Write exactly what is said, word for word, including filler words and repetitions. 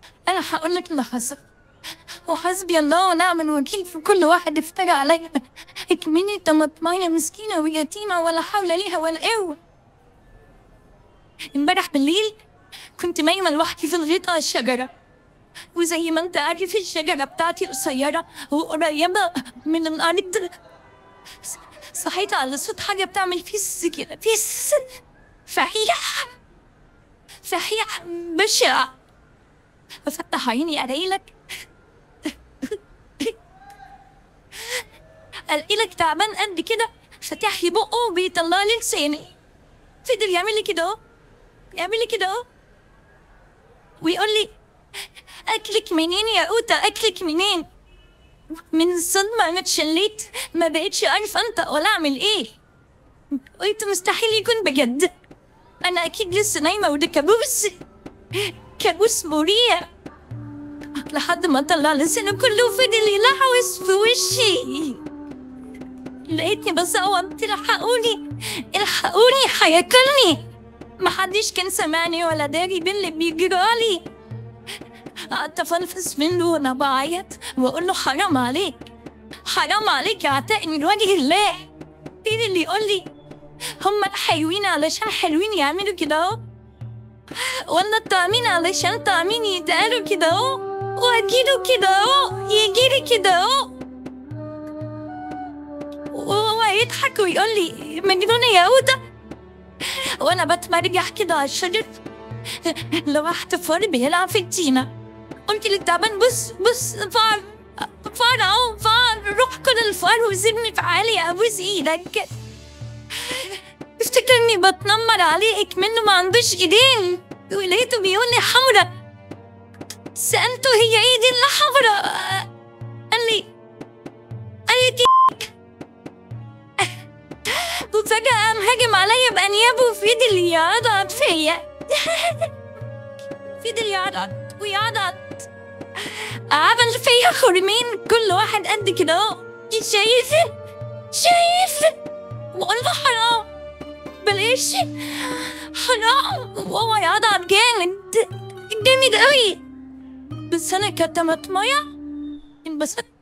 انا هقول لك اللي حصل، وحسبي الله ونعم الوكيل في كل واحد افترى عليا. اكمني طماطمايه مسكينه ويتيمه ولا حول ليها ولا قوه. امبارح بالليل كنت نايمه لوحدي في الغيط على الشجره، وزي ما انت عارف الشجره بتاعتي قصيره وقريبه من الارض. صحيت على صوت حاجه بتعمل فيس كده، فيس فحيح فحيح بشع. افتح عيني الاقي لك الاقي لك تعبان قد كده فاتح لي بقه وبيطلع لي لساني. فضل يعمل لي كده اهو، يعمل لي كده اهو ويقول لي اكلك منين يا قوطه، اكلك منين؟ من الصدمه انا اتشليت، ما بقتش عارفه انطق ولا اعمل ايه. قلت مستحيل يكون بجد، انا اكيد لسه نايمه وده كابوس، كابوس مريع. لحد ما طلع لسانه كله وفضل يلحوس في وشي. لقيتني بصوت الحقوني الحقوني هياكلني. محدش كان سامعني ولا داري باللي بيجرالي. قعدت افلفس منه وانا بعيط واقول له حرام عليك، حرام عليك يا عتاق من وجه الله. ايه اللي يقول لي هم الحلوين علشان حلوين يعملوا كده اهو، ولا الطعمين علشان طعمين يتقالوا كده اهو، واجيله كده اهو يجيلي كده اهو. وهو يضحك ويقول لي مجنونه يا قوطه، وانا بتمرجح كده على الشجر لوحد فار بيلعب في التينه. قلت للتعبان بص بص فار، فار اهو فار، روح كل الفار وسيبني في حالي ابوس ايدك. افتكرني بتنمر عليه اكمنه ما عندوش ايدين، ولقيته بيقول لي حمرا. سألته هي ايه دي اللي حمرا؟ قال لي قال لي تيك. وفجأة قام هاجم عليا بأنيابه وفضل يعضعض فيا. فضل يعضعض ويعضعض، عمل فيا خرمين كل واحد قد كده اهو. شايف شايف وقول له حرام بلاش حرام، وهو يعضعض جامد جامد قوي. بس انا كطماطمايه انبسطت.